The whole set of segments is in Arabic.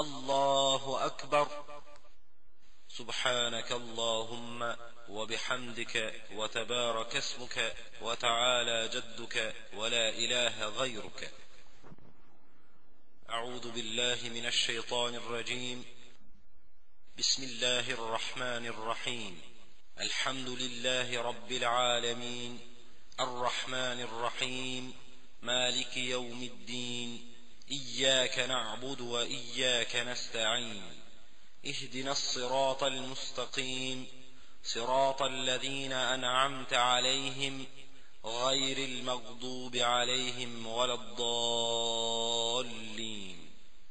الله أكبر. سبحانك اللهم وبحمدك وتبارك اسمك وتعالى جدك ولا إله غيرك. أعوذ بالله من الشيطان الرجيم. بسم الله الرحمن الرحيم. الحمد لله رب العالمين، الرحمن الرحيم، مالك يوم الدين، إياك نعبد وإياك نستعين، اهدنا الصراط المستقيم، صراط الذين أنعمت عليهم غير المغضوب عليهم ولا الضالين.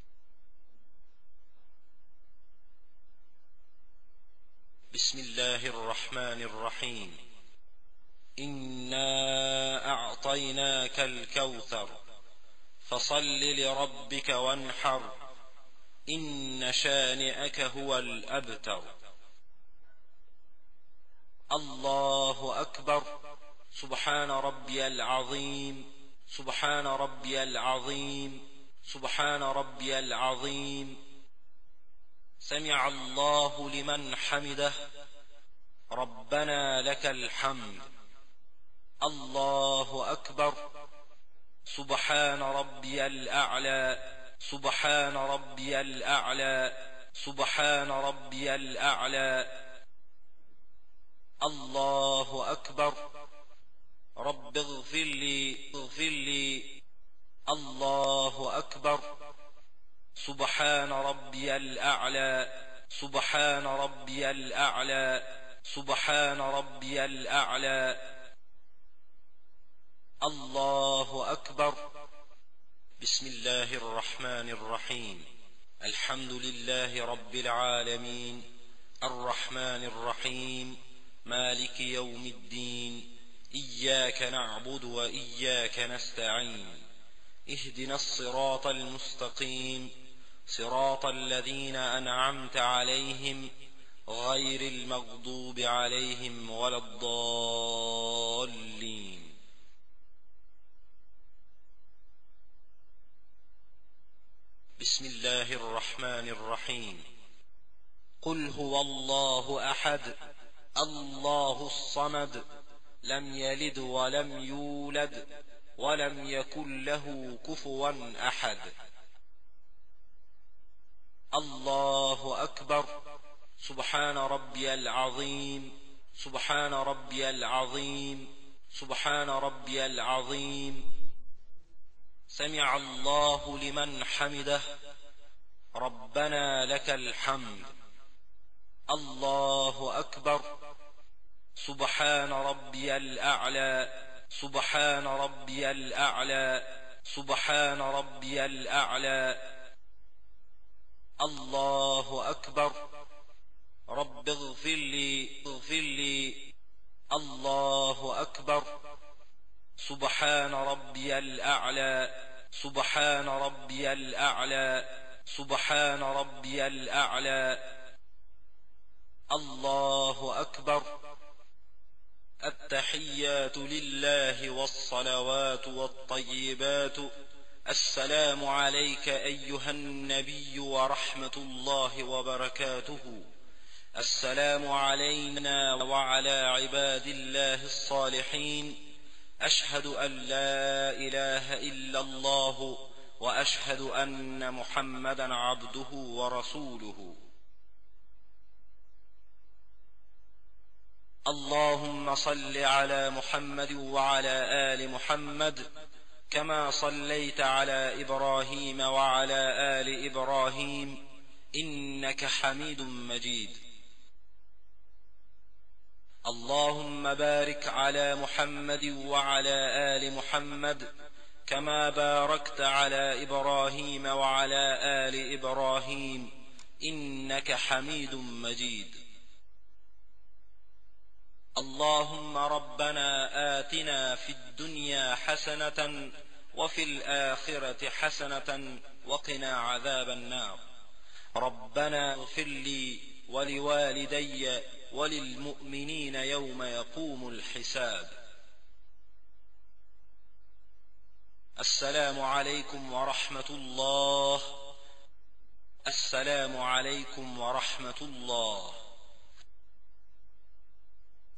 بسم الله الرحمن الرحيم. إنا أعطيناك الكوثر فصل لربك وانحر، إن شانئك هو الأبتر. الله أكبر. سبحان ربي العظيم، سبحان ربي العظيم، سبحان ربي العظيم. سمع الله لمن حمده، ربنا لك الحمد. الله أكبر. سبحان ربي الأعلى، سبحان ربي الأعلى، سبحان ربي الأعلى. الله أكبر. رب اغفر لي، اغفر لي. الله أكبر. سبحان ربي الأعلى، سبحان ربي الأعلى، سبحان ربي الأعلى. الله أكبر. بسم الله الرحمن الرحيم. الحمد لله رب العالمين، الرحمن الرحيم، مالك يوم الدين، إياك نعبد وإياك نستعين، اهدنا الصراط المستقيم، صراط الذين أنعمت عليهم غير المغضوب عليهم ولا الضالين. بسم الله الرحمن الرحيم. قل هو الله أحد، الله الصمد، لم يلد ولم يولد ولم يكن له كفوا أحد. الله أكبر. سبحان ربي العظيم، سبحان ربي العظيم، سبحان ربي العظيم. سمع الله لمن حمده، ربنا لك الحمد. الله أكبر. سبحان ربي الأعلى، سبحان ربي الأعلى، سبحان ربي الأعلى. الله أكبر. رب اغفر لي، اغفر لي. الله أكبر. سبحان ربي الأعلى، سبحان ربي الأعلى، سبحان ربي الأعلى. الله أكبر. التحيات لله والصلوات والطيبات. السلام عليك أيها النبي ورحمة الله وبركاته. السلام علينا وعلى عباد الله الصالحين. أشهد أن لا إله إلا الله وأشهد أن محمدا عبده ورسوله. اللهم صل على محمد وعلى آل محمد كما صليت على إبراهيم وعلى آل إبراهيم إنك حميد مجيد. اللهم بارك على محمد وعلى آل محمد كما باركت على إبراهيم وعلى آل إبراهيم إنك حميد مجيد. اللهم ربنا آتنا في الدنيا حسنة وفي الآخرة حسنة وقنا عذاب النار. ربنا اغفر لي ولوالدي وللمؤمنين يوم يقوم الحساب. السلام عليكم ورحمة الله. والسلام عليكم ورحمة الله.